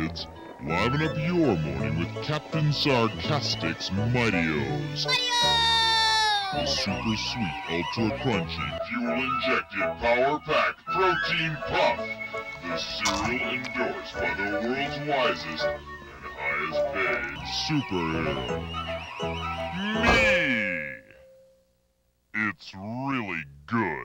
kids. Liven up your morning with Captain Sarcastic's Mighty-O's. The super sweet, ultra crunchy, fuel-injected, power-packed protein puff. The cereal endorsed by the world's wisest and highest paid superhero. Me! It's really good.